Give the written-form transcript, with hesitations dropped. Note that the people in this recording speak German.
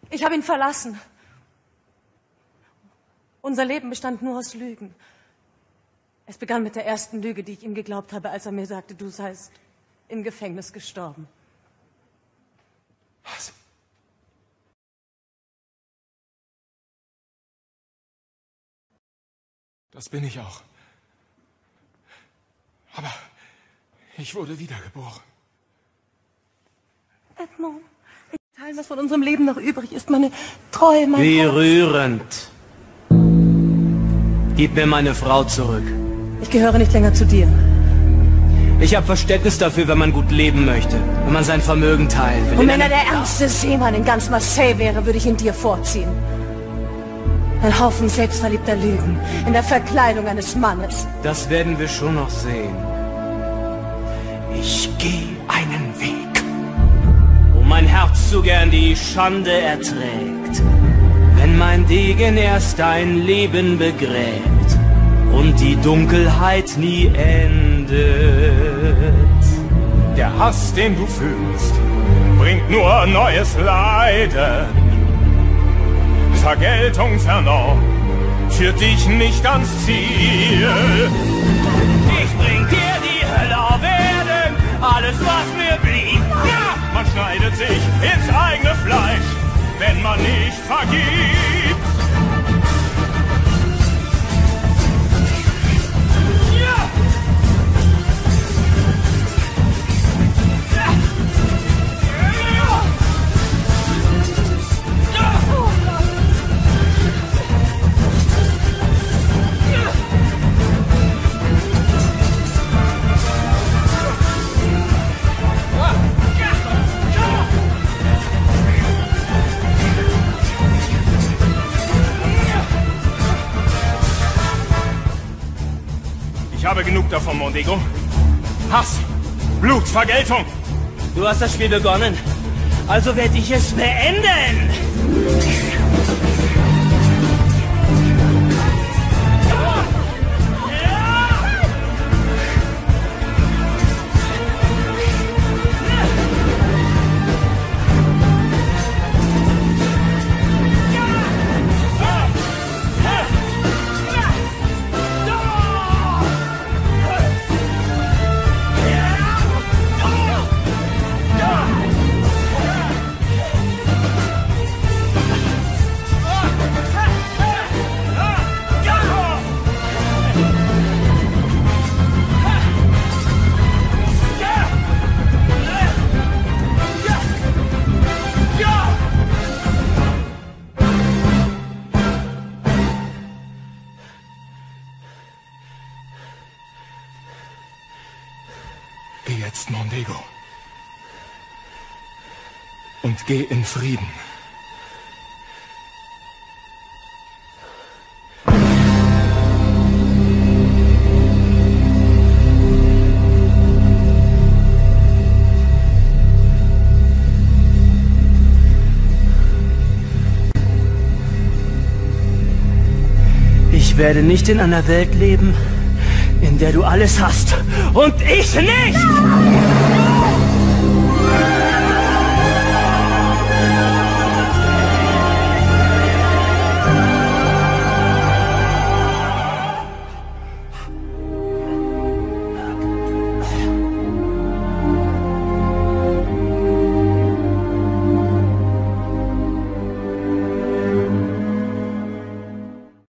Ich habe ihn verlassen. Unser Leben bestand nur aus Lügen. Es begann mit der ersten Lüge, die ich ihm geglaubt habe, als er mir sagte, du seist im Gefängnis gestorben. Was? Das bin ich auch. Aber ich wurde wiedergeboren. Edmond, Teil, was von unserem Leben noch übrig ist, meine Treue, mein Wie Herz. rührend. Gib mir meine Frau zurück. Ich gehöre nicht länger zu dir. Ich habe Verständnis dafür, wenn man gut leben möchte. Wenn man sein Vermögen teilen will. Und wenn er der ärmste Seemann in ganz Marseille wäre, würde ich ihn dir vorziehen. Ein Haufen selbstverliebter Lügen in der Verkleidung eines Mannes. Das werden wir schon noch sehen. Ich gehe einen Weg, wo mein Herz so gern die Schande erträgt. Wenn mein Degen erst ein Leben begräbt und die Dunkelheit nie endet. Der Hass, den du fühlst, bringt nur neues Leiden. Vergeltung vernommen, führt dich nicht ans Ziel. Ich bring dir die Hölle auf Erden, alles was mir blieb. Ja, man schneidet sich ins eigene Fleisch, wenn man nicht vergibt. Ich habe genug davon, Mondego. Hass, Blut, Vergeltung. Du hast das Spiel begonnen, also werde ich es beenden. Geh jetzt, Mondego. Und geh in Frieden. Ich werde nicht in einer Welt leben, in der du alles hast und ich nicht!